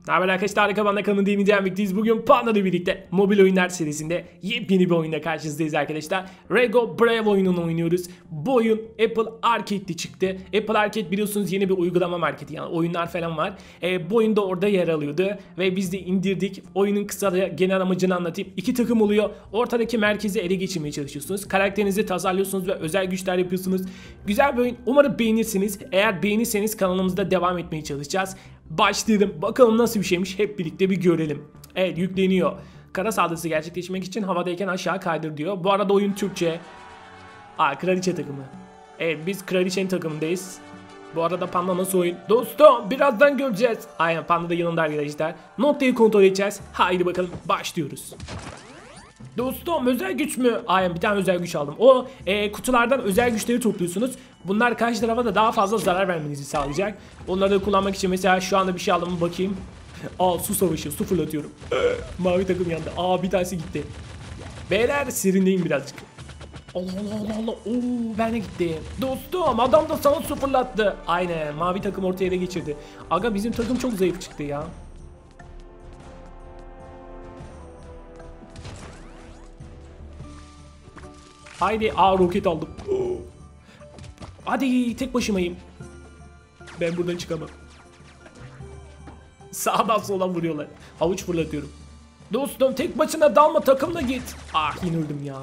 Ne haber arkadaşlar, Harika Panda kanalının dinleyeceğim birlikteyiz. Bugün Panda ile birlikte mobil oyunlar serisinde yepyeni bir oyunda karşınızdayız arkadaşlar. Lego Brave oyununu oynuyoruz. Bu oyun Apple Arcade'de çıktı. Apple Arcade biliyorsunuz yeni bir uygulama marketi, yani oyunlar falan var. Bu oyun da orada yer alıyordu ve biz de indirdik. Oyunun kısaca genel amacını anlatayım. İki takım oluyor. Ortadaki merkezi ele geçirmeye çalışıyorsunuz. Karakterinizi tasarlıyorsunuz ve özel güçler yapıyorsunuz. Güzel bir oyun. Umarım beğenirsiniz. Eğer beğenirseniz kanalımızda devam etmeye çalışacağız. Başlayalım. Bakalım nasıl bir şeymiş. Hep birlikte bir görelim. Evet, yükleniyor. Kara saldırısı gerçekleşmek için havadayken aşağı kaydır diyor. Bu arada oyun Türkçe. Kraliçe takımı. Evet, biz Kraliçe'nin takımındayız. Bu arada Panda nasıl oyun? Dostum birazdan göreceğiz. Aynen, Panda da yanında arkadaşlar. Noktayı kontrol edeceğiz. Haydi bakalım, başlıyoruz. Dostum özel güç mü? Aynen, bir tane özel güç aldım. O kutulardan özel güçleri topluyorsunuz. Bunlar karşı tarafa da daha fazla zarar vermenizi sağlayacak. Onları da kullanmak için mesela şu anda bir şey aldım, bakayım. Su savaşı, su fırlatıyorum. Mavi takım yandı. Bir tanesi gitti. Beyler serinleyin birazcık. Allah Allah Allah Allah. Ben de gittim. Dostum adam da sana su fırlattı. Aynen, mavi takım ortaya ele geçirdi. Aga bizim takım çok zayıf çıktı ya. Haydi, roket aldım. Hadi, tek başımayım. Ben buradan çıkamam. Sağdan sola vuruyorlar. Havuç fırlatıyorum. Dostum tek başına dalma, takımla git. Yine öldüm ya.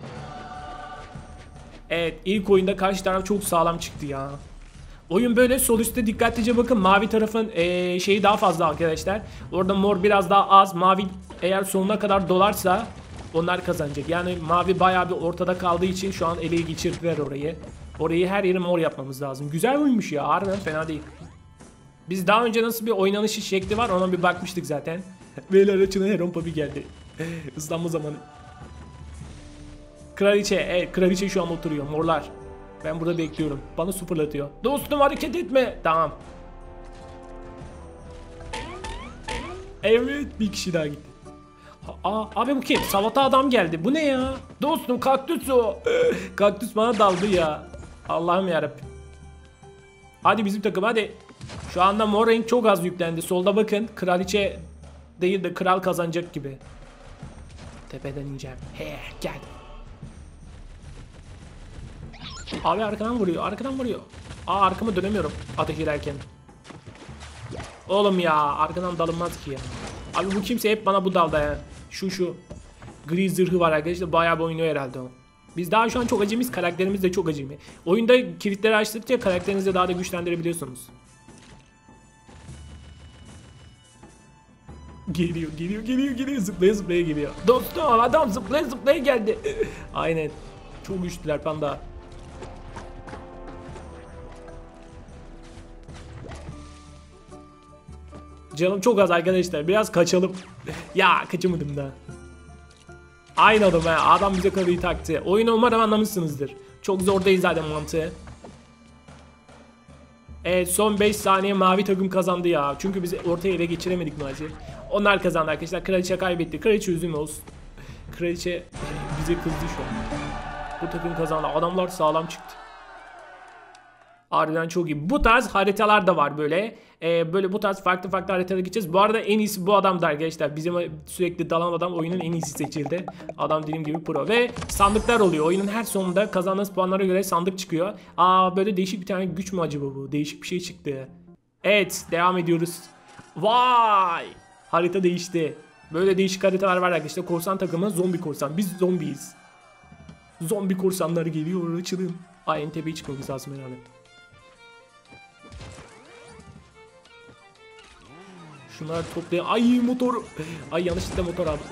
Evet, ilk oyunda karşı taraf çok sağlam çıktı ya. Oyun böyle, sol üstte dikkatlice bakın. Mavi tarafın şeyi daha fazla arkadaşlar. Orada mor biraz daha az. Mavi eğer sonuna kadar dolarsa onlar kazanacak. Yani mavi bayağı bir ortada kaldığı için şu an ele geçirdiler orayı. Orayı her yeri mor yapmamız lazım. Güzel oyunmuş ya, harbiden fena değil. Biz daha önce nasıl bir oynanış şekli var ona bir bakmıştık zaten. Beyler açına Heron Papi geldi. Islanma zamanı. Kraliçe, evet kraliçe şu an oturuyor, morlar. Ben burada bekliyorum. Bana su fırlatıyor. Dostum hareket etme. Tamam. Evet, bir kişi daha gitti. Abi bu kim? Salata adam geldi. Bu ne ya? Dostum kaktüs o. Kaktüs bana daldı ya. Allah'ım yarabbim. Hadi bizim takım hadi. Şu anda mor renk çok az yüklendi. Solda bakın. Kraliçe değil de kral kazanacak gibi. Tepeden ineceğim. Gel. Abi arkadan vuruyor. Arkadan vuruyor. Arkamı dönemiyorum ateş ederken. Oğlum ya, arkadan dalınmaz ki ya. Abi bu kimse hep bana bu dalda ya. Şu gri zırhı var arkadaşlar, bayağı bir oynuyor herhalde o. Biz daha şu an çok acemiyiz, karakterimiz de çok acemi. Oyunda kilitleri açtıkça karakterinizi de daha da güçlendirebiliyorsunuz. Geliyor, zıplaya geliyor. Dostum adam zıplaya geldi. Aynen, çok güçlüler Panda. Canım çok az arkadaşlar, biraz kaçalım. Ya kaçamadım da. Aynı adam adam bize karıyı taktı. Oyunu umarım anlamışsınızdır. Çok zor değil zaten mantığı. Evet, son 5 saniye mavi takım kazandı ya. Çünkü bizi ortaya ele geçiremedik maalesef. Onlar kazandı arkadaşlar. Kraliçe kaybetti. Kraliçe üzülme olsun. Kraliçe bize kızdı şu an. Bu takım kazandı. Adamlar sağlam çıktı. Harbiden çok iyi. Bu tarz haritalar da var böyle. Böyle bu tarz farklı haritalara gideceğiz. Bu arada en iyisi bu adamdı arkadaşlar. Bizim sürekli dalan adam oyunun en iyisi seçildi. Adam dediğim gibi pro. Ve sandıklar oluyor. Oyunun her sonunda kazandığınız puanlara göre sandık çıkıyor. Böyle değişik bir tane güç mü acaba bu? Değişik bir şey çıktı. Evet, devam ediyoruz. Vay! Harita değişti. Böyle değişik haritalar var arkadaşlar. Korsan takımı, zombi korsan. Biz zombiyiz. Zombi korsanlar geliyor, açılın. En tepeye çıkmamız lazım herhalde. Şunları toplayayım. Motor. Yanlışlıkla motor aldım.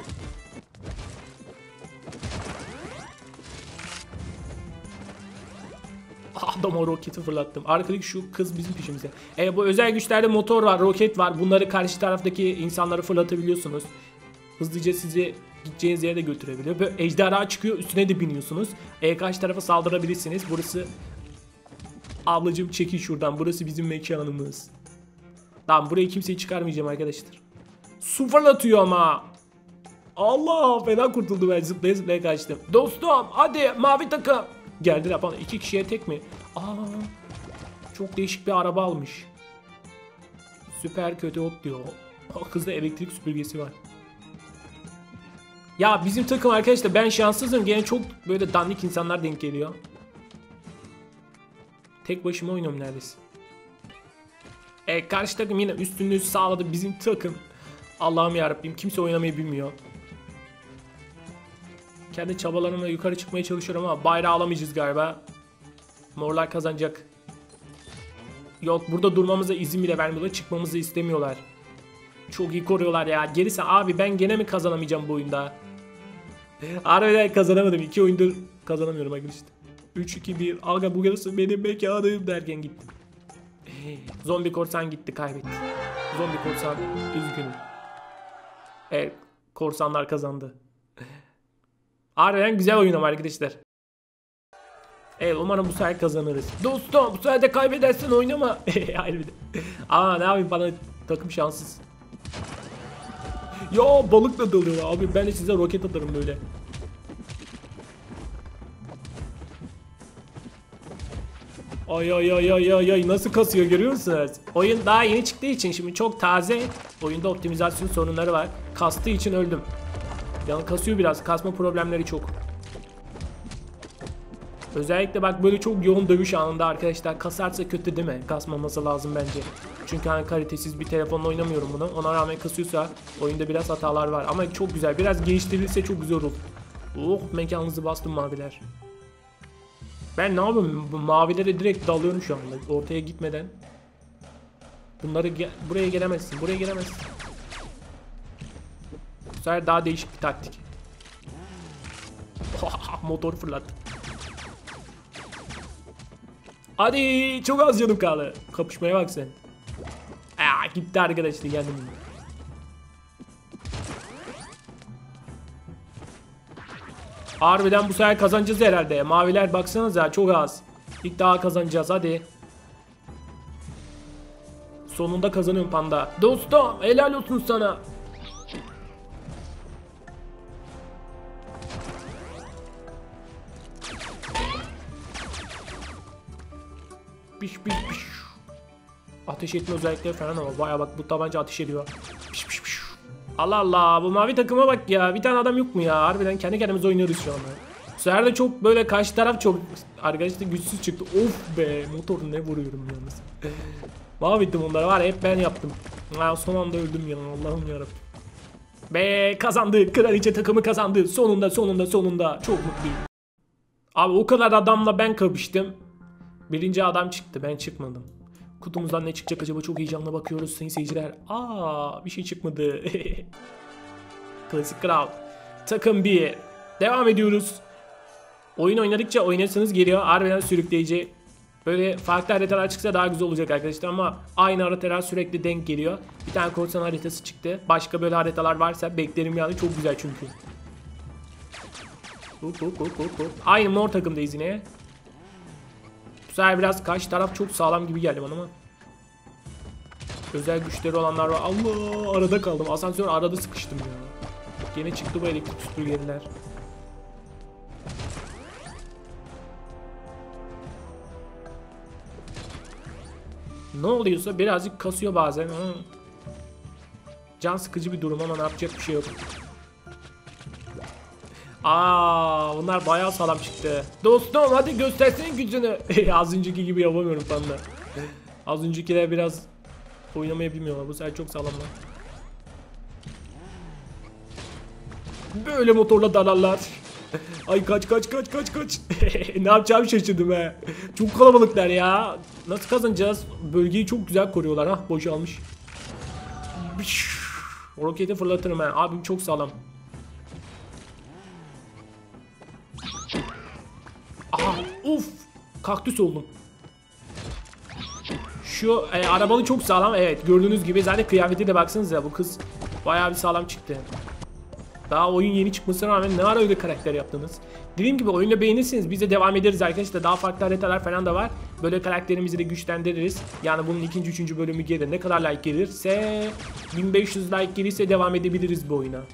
Adama roketi fırlattım. Arkadaki şu kız bizim peşimize. Bu özel güçlerde motor var, roket var. Bunları karşı taraftaki insanları fırlatabiliyorsunuz. Hızlıca sizi gideceğiniz yere de götürebiliyor. Böyle ejderha çıkıyor, üstüne de biniyorsunuz. Karşı tarafa saldırabilirsiniz. Burası... Ablacım çekil şuradan. Burası bizim mekanımız. Tamam, burayı kimseyi çıkarmayacağım arkadaşlar. Su fırlatıyor ama. Allah, fena kurtuldu, ben zıplaya kaçtım. Dostum hadi mavi takım. Geldiler bana, 2 kişiye tek mi? Çok değişik bir araba almış. Süper kötü ot diyor. Kızda elektrik süpürgesi var. Ya bizim takım arkadaşlar, ben şanssızım. Gene çok böyle dandik insanlar denk geliyor. Tek başıma oynuyorum neredeyse. Karşı takım yine üstünlüğü sağladı bizim takım. Allah'ım yarabbim, kimse oynamayı bilmiyor. Kendi çabalarımla yukarı çıkmaya çalışıyorum ama bayrağı alamayacağız galiba. Morlar kazanacak. Yok, burada durmamıza izin bile vermiyorlar. Çıkmamızı istemiyorlar. Çok iyi koruyorlar ya. Gerisi abi, ben gene mi kazanamayacağım bu oyunda? Harbiden kazanamadım. 2 oyundur kazanamıyorum arkadaşlar. 3-2-1. Aga bu yarısı benim mekanım derken gittim. Zombi korsan gitti, kaybetti. Zombi korsan üzgünüm. Evet, korsanlar kazandı. Harbiden güzel oyun ama arkadaşlar. Evet, umarım bu sefer kazanırız. Dostum, bu sefer de kaybedersen oynama. Harbiden. Aa, ne yapayım, bana takım şanssız. Ya balıkla dalıyorlar abi, ben de size roket atarım böyle. Ay ay ay ay ay ay, nasıl kasıyor görüyor musunuz? Oyun daha yeni çıktığı için şimdi çok taze. Oyunda optimizasyon sorunları var. Kastığı için öldüm. Yani kasıyor biraz, kasma problemleri çok. Özellikle bak böyle çok yoğun dövüş anında arkadaşlar kasarsa kötü değil mi? Kasmaması lazım bence. Çünkü hani kalitesiz bir telefonla oynamıyorum bunu. Ona rağmen kasıyorsa oyunda biraz hatalar var. Ama çok güzel. Biraz geliştirilse çok güzel olur. Oh, mekanınızı bastım maviler. Ben ne yapayım? Bu mavilere direkt dalıyorum şu anda. Ortaya gitmeden. Bunları buraya gelemezsin. Buraya gelemezsin. Bu sefer daha değişik bir taktik. Motor fırlattı. Hadi, çok az canım kaldı. Kapışmaya bak sen. Gitti arkadaşlar, yendim. Harbiden bu sefer kazanacağız herhalde. Maviler baksanıza çok az. İlk daha kazanacağız, hadi. Sonunda kazanıyorum panda. Dostum, helal olsun sana. Piş piş piş. Ateş etme özellikleri falan ama baya bak, bu tabanca ateş ediyor. Piş piş piş. Allah Allah, bu mavi takıma bak ya. Bir tane adam yok mu ya? Harbiden kendi kendimize oynuyoruz şu anda. Bu sefer de çok böyle karşı taraf çok arkadaşlar güçsüz çıktı. Of be, motor ne vuruyorum yalnız. Mahvettim onları var ya, hep ben yaptım. Son anda öldüm ya, Allah'ım yarabbim. Be, kazandı. Kraliçe takımı kazandı. Sonunda sonunda sonunda. Çok mutluyum. Abi o kadar adamla ben kapıştım. Birinci adam çıktı, ben çıkmadım. Kutumuzdan ne çıkacak acaba, çok heyecanla bakıyoruz sayın seyirciler. Bir şey çıkmadı. Klasik kral. Takım 1. Devam ediyoruz. Oyun oynadıkça oynarsanız geliyor. Harbiden sürükleyici. Böyle farklı haritalar çıksa daha güzel olacak arkadaşlar ama aynı haritalar sürekli denk geliyor. Bir tane korsan haritası çıktı. Başka böyle haritalar varsa beklerim yani, çok güzel çünkü. Aynı mor takımdayız yine. Bu sefer biraz karşı taraf çok sağlam gibi geldi bana ama. Özel güçleri olanlar var. Allah, arada kaldım. Asansör arada sıkıştım ya. Gene çıktı bu elektrik süpürgeler. Ne oluyorsa birazcık kasıyor bazen. Can sıkıcı bir durum ama ne yapacak bir şey yok. Bunlar bayağı sağlam çıktı. Dostum hadi göstersene gücünü. Az önceki gibi yapamıyorum panda. Az öncekiler biraz oynamayı bilmiyorlar. Bu sefer çok sağlamlar. Böyle motorla dalarlar. Ay kaç. Ne yapacağımı şaşırdım he. Çok kalabalıklar ya. Nasıl kazanacağız? Bölgeyi çok güzel koruyorlar ha. Boşalmış. Roketi fırlatırım he. Abim çok sağlam. Uf, kaktüs oldum. Şu arabalı çok sağlam, evet gördüğünüz gibi. Zaten kıyafeti de baksanıza, bu kız bayağı bir sağlam çıktı. Daha oyun yeni çıkmasına rağmen ne ara öyle karakter yaptınız. Dediğim gibi oyunu beğenirseniz biz de devam ederiz arkadaşlar. Daha farklı haritalar falan da var. Böyle karakterimizi de güçlendiririz. Yani bunun 2. 3. bölümü gelir. Ne kadar like gelirse, 1500 like gelirse devam edebiliriz bu oyuna.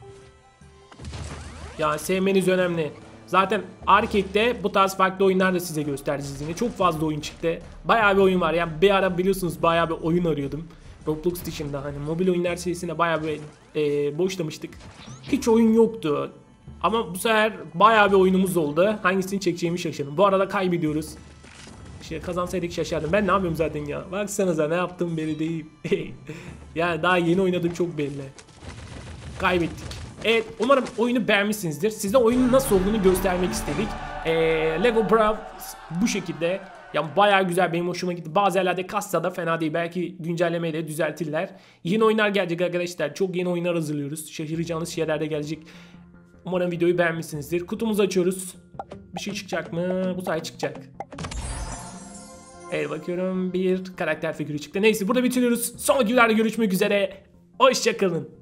Yani sevmeniz önemli. Zaten Arcade'de bu tarz farklı oyunlar da size göstereceğiz yine. Çok fazla oyun çıktı. Bayağı bir oyun var. Yani bir ara biliyorsunuz bayağı bir oyun arıyordum. Roblox dışında hani mobil oyunlar serisine bayağı bir boşlamıştık. Hiç oyun yoktu. Ama bu sefer bayağı bir oyunumuz oldu. Hangisini çekeceğimi şaşırdım. Bu arada kaybediyoruz. Kazansaydık şaşardım. Ben ne yapıyorum zaten ya. Baksanıza ne yaptığım belli değil. Yani daha yeni oynadım çok belli. Kaybettik. Evet, umarım oyunu beğenmişsinizdir. Size oyunun nasıl olduğunu göstermek istedik. Lego Bravos bu şekilde. Ya bayağı güzel, benim hoşuma gitti. Bazı yerlerde kassa da fena değil. Belki güncellemeyle düzeltirler. Yeni oyunlar gelecek arkadaşlar. Çok yeni oyunlar hazırlıyoruz. Şaşıracağınız şeyler de gelecek. Umarım videoyu beğenmişsinizdir. Kutumuzu açıyoruz. Bir şey çıkacak mı? Bu sayı çıkacak. Evet, bakıyorum bir karakter figürü çıktı. Neyse, burada bitiriyoruz. Sonraki videolarda görüşmek üzere. Hoşçakalın.